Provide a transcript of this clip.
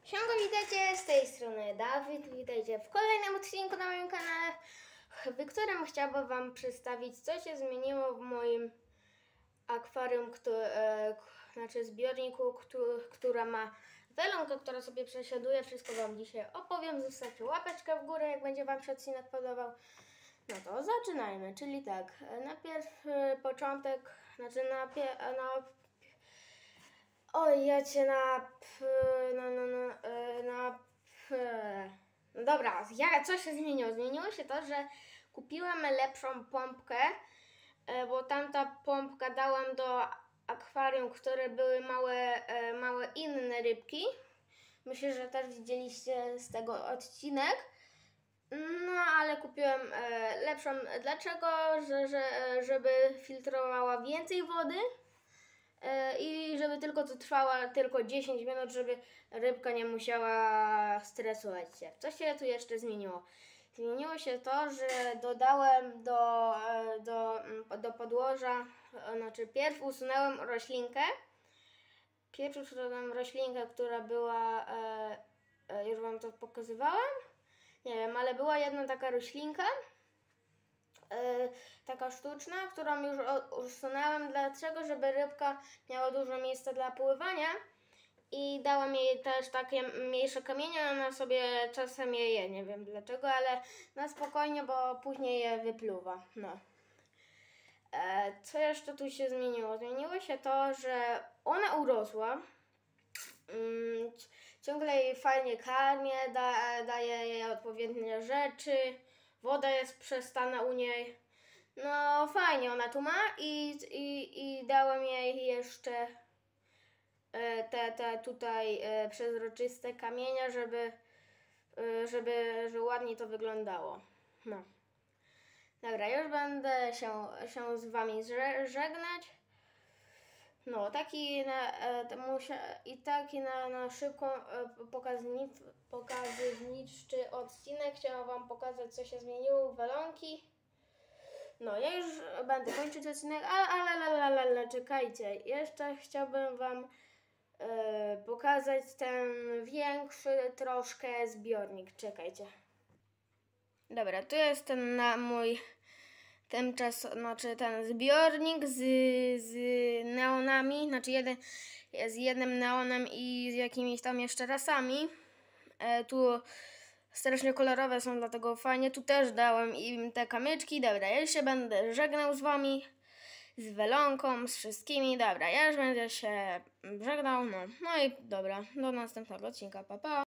Siemka, witajcie, z tej strony Dawid, witajcie w kolejnym odcinku na moim kanale, w którym chciałbym Wam przedstawić, co się zmieniło w moim akwarium, znaczy zbiorniku, która ma welonkę, która sobie przesiaduje. Wszystko Wam dzisiaj opowiem, zostawcie łapeczkę w górę, jak będzie Wam się odcinek podobał. No to zaczynajmy, czyli tak, najpierw początek, znaczy Oj, ja cię No dobra, co się zmieniło? Zmieniło się to, że kupiłam lepszą pompkę, bo tamta pompka dałam do akwarium, które były małe inne rybki. Myślę, że też widzieliście z tego odcinek. No, ale kupiłem lepszą. Dlaczego? Żeby filtrowała więcej wody. I żeby tylko to trwała tylko 10 minut, żeby rybka nie musiała stresować się. Co się tu jeszcze zmieniło? Zmieniło się to, że dodałem do podłoża, znaczy pierw usunąłem roślinkę. Pierwszy usunąłem roślinkę, która była, już Wam to pokazywałem? Nie wiem, ale była jedna taka roślinka, taka sztuczna, którą już usunęłam, dlaczego? Żeby rybka miała dużo miejsca dla pływania i dałam jej też takie mniejsze kamienie, ona sobie czasem je je, nie wiem dlaczego, ale na spokojnie, bo później je wypluwa. No. Co jeszcze tu się zmieniło? Zmieniło się to, że ona urosła. Ciągle jej fajnie karmię, daję jej odpowiednie rzeczy, woda jest przestana u niej. No fajnie ona tu ma i dałem jej jeszcze te tutaj przezroczyste kamienia, żeby ładniej to wyglądało. No. Dobra, już będę się z Wami żegnać. No, taki na szybką pokazywniczy odcinek. Chciałam Wam pokazać, co się zmieniło u welonki. No, ja już będę kończyć odcinek, ale czekajcie. Jeszcze chciałbym Wam pokazać ten większy troszkę zbiornik. Czekajcie. Dobra, tu jest ten mój ten zbiornik z neonami, znaczy z jednym neonem i z jakimiś tam jeszcze rasami. Tu strasznie kolorowe są, dlatego fajnie. Tu też dałem im te kamyczki. Dobra, ja się będę żegnał z Wami, z welonką, z wszystkimi. Dobra, ja już będę się żegnał. No i dobra, do następnego odcinka. Pa, pa.